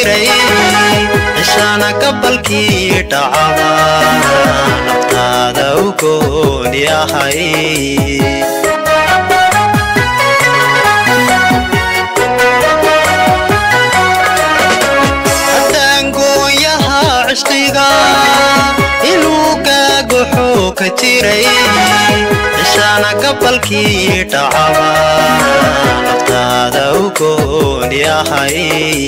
jiray ishana qabalkii dhacaba naftaada u gooni ahay hadangooyaha cishqiga inuu gaaguxu ka jiray ishana qabalkii dhacaba naftaada u gooni ahay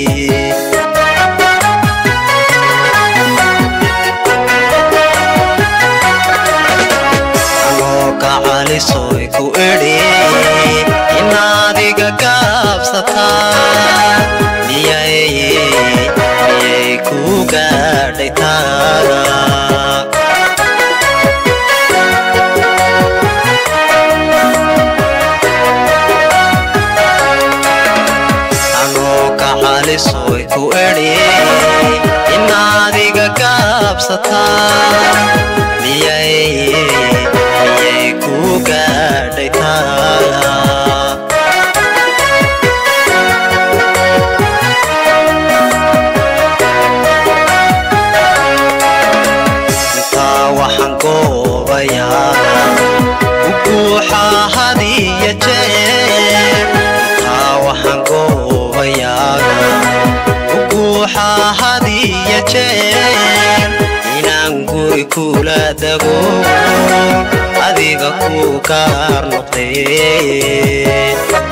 soy ku eri inaadiga gaabsata miyay ku gaadhay taada anoo ka cali soy ku eri inaadiga gaabsata miyay gaadhay taada intaa waxaan goobayaa u buuxa hadiya jeer intaa waxaan goobayaa u buuxa hadiya jeer inaan guri kula dago adiga ku gaar noqday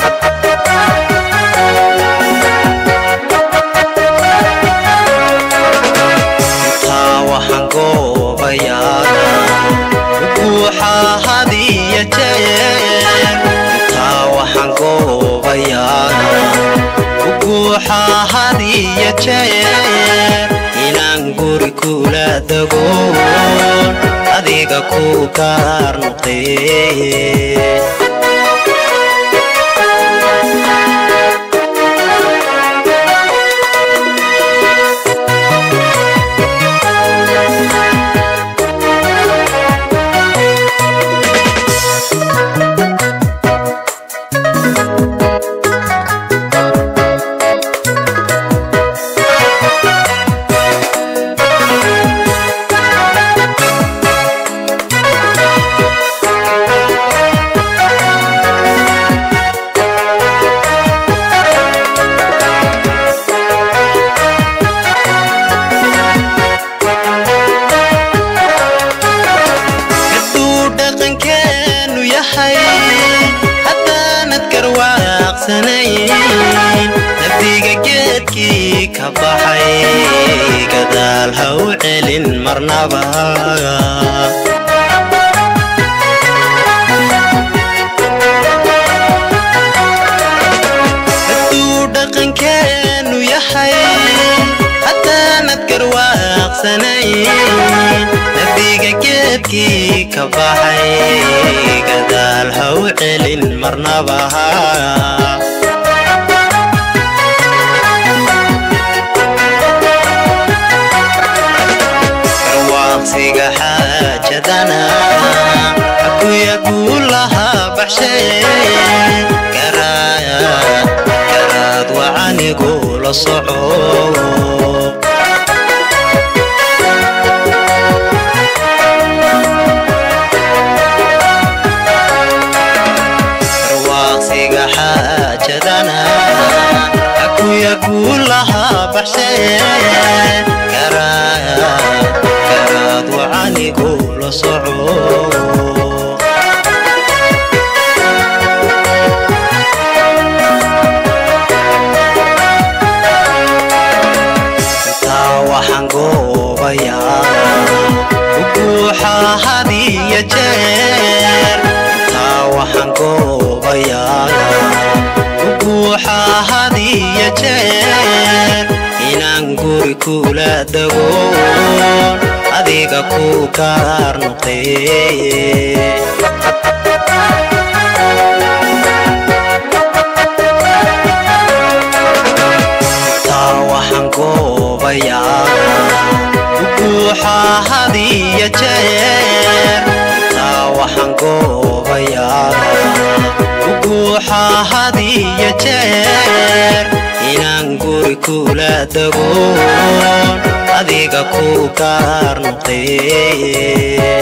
intaa waxaan goobayaa buuxa hadiya jeer intaa waxaan goobayaa buuxa hadiya jeer inaan guri kula dago adiga ku gaar noqday nabdiga geedkii ka baxay gadaal ha u celin marnaba hadduu dhaqankeenu yahay haddaanad garwaaqsanayn nabdiga geedkii ka baxay gadaal ha u celin marnaba garwaaqsiga xaajadana akuya kuulaha baxshay garaad wacanigu la soco حاجدنا أكويا كلها بحشي كراد وعني كل صعود تاوى حنقوبة يا وكوحة هذه جير تاوى حنقوبة يا وكوحة هذه جير inaan guri kula dago adiga ku gaar noqday taa waxaan goobayaa buuxa hadiya jeer taa waxaan goobayaa buuxa hadiya jeer inaan guri guri kula dagoon adiga ku gaar noqday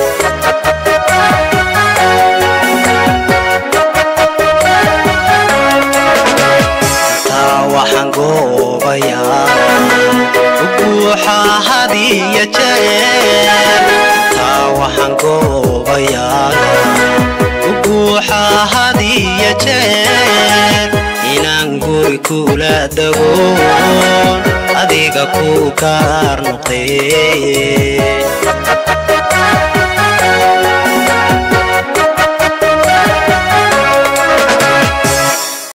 waxaan goobayaa buuxa hadiya jeer waxaan goobayaa buuxa hadiya jeer inaan guri kula dagoon adiga ku gaar noqday